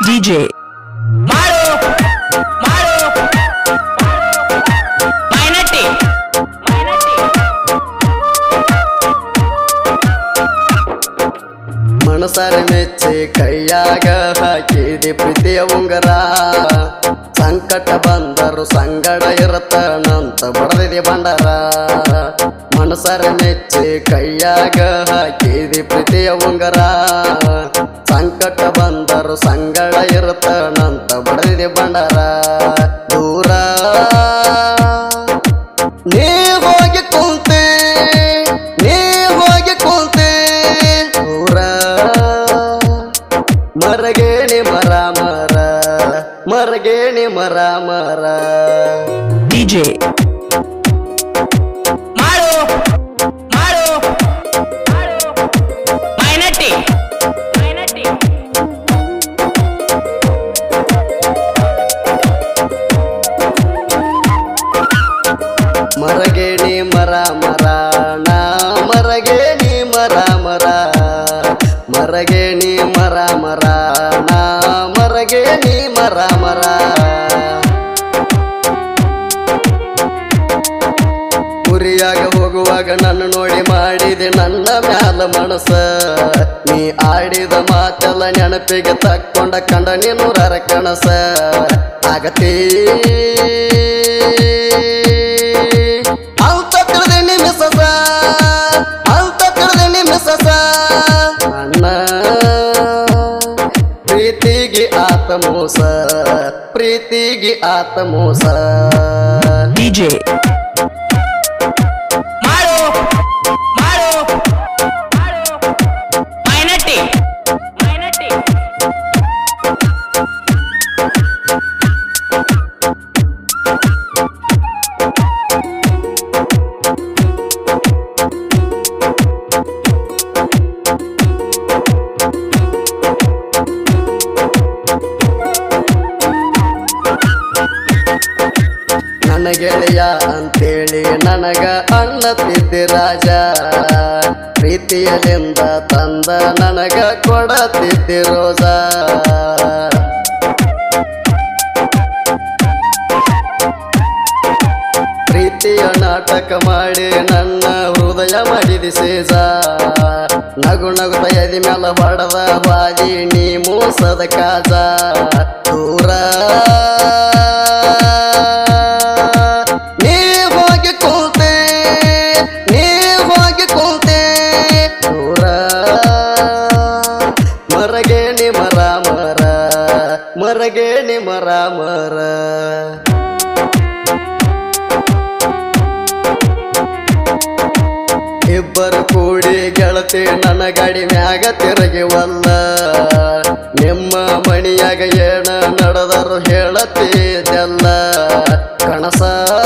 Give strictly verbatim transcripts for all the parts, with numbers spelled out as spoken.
D J Maru Maru Mainati Mainati ಮನಸಾರ ಮೆಚ್ಚಿ ಕೈಯಾಗ ಹಾಕಿದಿ ಪ್ರೀತಿಯ ಉಂಗರ ಸಂಕಟ ಬಂದರು ಸಂಗಡ ಇರತನಂತ ಬಡದಿದೆ ಬಂಡಾರ ಮನಸಾರ ಮೆಚ್ಚಿ ಕೈಯಾಗ ಹಾಕಿದಿ ಪ್ರೀತಿಯ ಉಂಗರ ಸಂಕಟ ಬಂದರು ಸಂಗಡ ಇರತನಂತ ಬಡದಿದೆ ಬಂಡಾರ ದೂರ ನೀ ಹೋಗಿ ಕುಂತೆ ನೀ ಹೋಗಿ ಕುಂತೆ ದೂರ ಮರಗೇಣಿ ಮರ ಮರ ಮರಗೇಣಿ ಮರ ಮರ D J Maru Maru Mainati Mainati ಮರಗೇಣಿ ಮರ ಮರ ನಾ ಮರಗೇಣಿ ಮರ ಮರ ಮರಗೇಣಿ ಮರ ಮರ ನಾ ಮರಗೇಣಿ ಮರ ಮರ ಗುರಿಯಾಗ ಹೋಗುವಾಗ ನನ್ನ ನೋಡಿ ಮಾಡಿದೆ ನನ್ನ ಮ್ಯಾಲ ಮನಸ ನೀ ಆಡಿದ ಮಾತೆಲ್ಲ ನೆನಪಿಗೆ ತಕ್ಕೊಂಡ ಕಂಡ ನೀನೂರರ ಕನಸ ಆಗತಿ ಅಂತ ತಿಳಿದೆ ನಿಮಿಸಸ ಅಂತ ತಿಳಿದೆ ನಿಮಿಸಸ ನನ್ನ ಪ್ರೀತಿಗೆ ಆತ ಮೋಸ ಪ್ರೀತಿಗೆ ಆತ ಮೋಸ D J Maru Maru Mainati Mainati ನನ್ನ ಗೆಳೆಯ ಅಂತೇಳಿ ನನಗ ಅನ್ನತಿದ್ದೆ ರಾಜ ಪ್ರೀತಿಯಲಿಂದ ತಂದ ನನಗ ಕೊಡತಿದ್ದೆ ರೋಜ ಪ್ರೀತಿಯ ನಾಟಕ ಮಾಡಿ ನನ್ನ ಹೃದಯ ಮಾಡಿದಿ ಸೇಜ ನಗು ನಗುತ್ತ ಎದಿ ಮ್ಯಾಲ ಹೊಡೆದ ಬಾಜಿ ನೀ ಮೋಸದ ಕಾಜ ದೂರ ನೀ ಹೋಗಿ ಕೂತೆ ನೀ ಹೋಗಿ ಕೂತೆ ದೂರ ಮರಗೇಣಿ ಮರ ಮರ ಮರಗೇಣಿ ಮರ ಮರ ಇಬ್ಬರು ಕೂಡಿ ಗೆಳತಿ ನನ್ನ ಗಾಡಿ ಮ್ಯಾಗ ತಿರುಗಿವಲ್ಲ ನಿಮ್ಮ ಮಣಿಯಾಗ ಏನ ನಡೆದರು ಹೇಳತ್ತಿದ್ದೆಲ್ಲ ಕಣಸ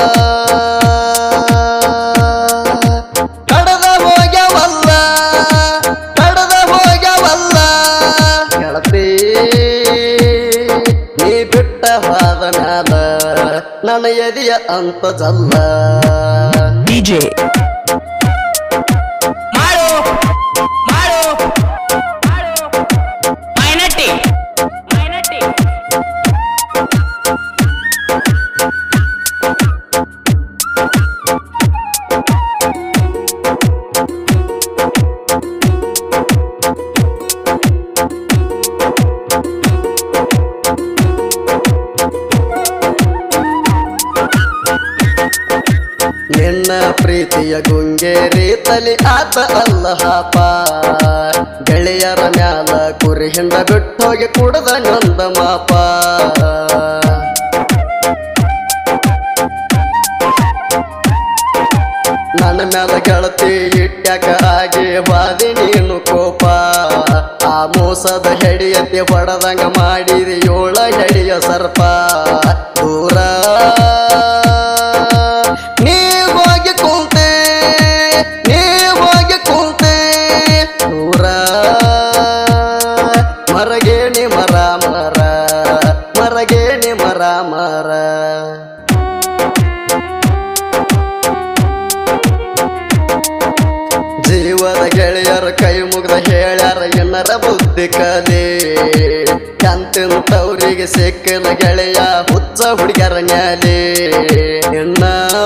ಕಡದ ಹೋಗ್ಯವಲ್ಲ ಕಡದ ಹೋಗ್ಯವಲ್ಲ ಗೆಳತಿ ನೀ ಬಿಟ್ಟ ಹೋದ ಮ್ಯಾಲ ನನ್ನ ಎದೆಯ ಅಂತ ಜಲ್ಲ D J Maru Maru Mainati Mainati ನಿನ್ನ ಪ್ರೀತಿಯ ಗುಂಗೇರಿ ತಲಿ ಆತ ಅಲ್ಲ ಹಾಪ ಗೆಳೆಯರ ಮ್ಯಾಲ ಕುರಿ ಹಿಂಡ ಬಿಟ್ಟೋಗಿ ಕುಡದ ನೊಂದ ಮಾಪ ನನ್ನ ಮ್ಯಾಲ ಗೆಳತಿ ಇಟ್ಯಾಕ ಆಗಿ ಬಾದಿ ನೀನು ಕೋಪ ಆ ಮೋಸದ ಹೆಡಿಯತಿ ಹೊಡೆದಂಗ ಮಾಡಿದಿ ಏಳ ಹೆಡಿಯ ಸರ್ಪ ದೂರ ನೀ ಹೋಗಿ ಕೂತೆ ನೀ ಹೋಗಿ ಕೂತೆ ದೂರ ಮರಗೇಣಿ ಮರ ಮರ ಮರಗೇಣಿ ಮರ ಮರ ಜೀವದ ಗೆಳೆಯರು ಕೈ ಮುಗ್ದ ಹೇಳ್ಯಾರ ಎನ್ನರ ಬುದ್ಧಿ ಕಲಿ ಎಂತೆಂತವ್ರಿಗೆ ಸಿಕ್ಕಲ ಗೆಳೆಯ ಹುಚ್ಚ ಹುಡುಗರ ನ್ಯಾಲೆ ಎಣ್ಣ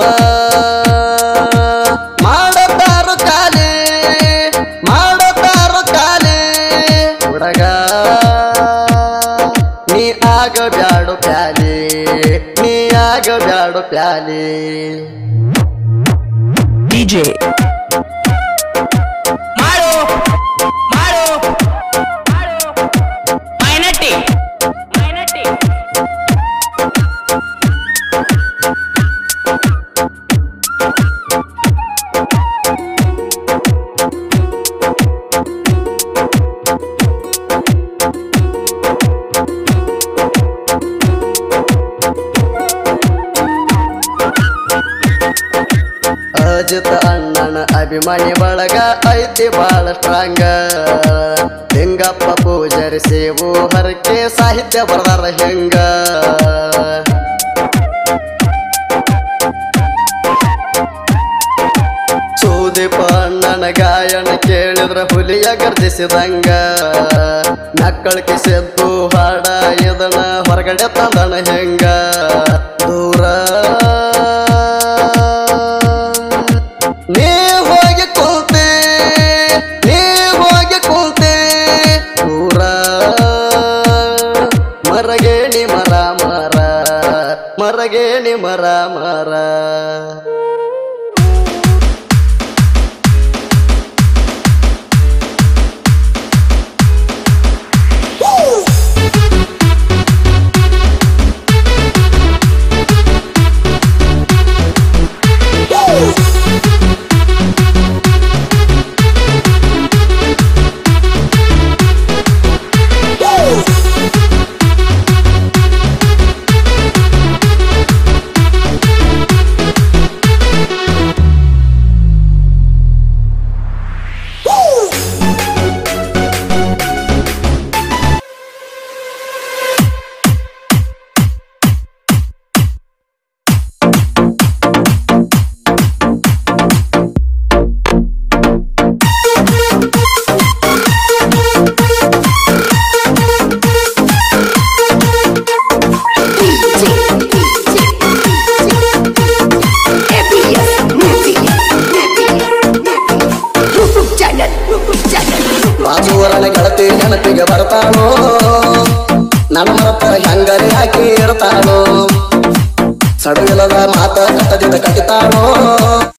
ಮಾಡತಾರು ಕಾಲೆ ಮಾಡತಾರು ಕಾಲೆ ಹುಡುಗ ನೀ ಆಗ ಬ್ಯಾಡು ಪ್ಯಾಲೆ ನೀ ಆಗ ಬ್ಯಾಡು ಪ್ಯಾಲೆ ಡಿಜೆ ಮಾಡು ಮಾಡು ಮಾಡು ಮೈನಟ್ಟಿ ಮೈನಟ್ಟಿ ಅಜಿತ ಅಣ್ಣನ ಅಭಿಮಾನಿ ಬಳಗ ಐತಿ ಬಾಳ ಸ್ಟ್ರಾಂಗ ಲಿಂಗಪ್ಪ ಪೂಜಾರಿ ಸೇವು ಹರಕೆ ಸಾಹಿತ್ಯ ಬರದಾರ ಹೆಂಗ ಸುದೀಪ ಅಣ್ಣನ ಗಾಯನ ಕೇಳಿದ್ರ ಹುಲಿಯ ಗರ್ಜಿಸಿದಂಗ ನಕ್ಕಳಿಕೆ ಸೆದ್ದು ಹಾಡ ಇದನ ಹೊರಗಡೆ ತಂದಣ ಹೆಂಗ ದೂರ ನೀ ಹೋಗಿ ಕೂತೆ ನೀ ಹೋಗಿ ಕೂತೆ ದೂರ ಮರಗೇಣಿ ಮರ ಮರ ಮರಗೇಣಿ ಮರ ಮರ ಬಾಜೂರನ ಗೆಳತಿ ನೆನಪಿಗೆ ಬರ್ತಾನೋ ನನ್ನ ಮರತ ಹೆಂಗರಿ ಹಾಕಿ ಇರ್ತಾನೋ ಸಡಗಲದ ಮಾತ ಕಟ್ಟದಿಂದ ಕಟ್ಟಿತಾನೋ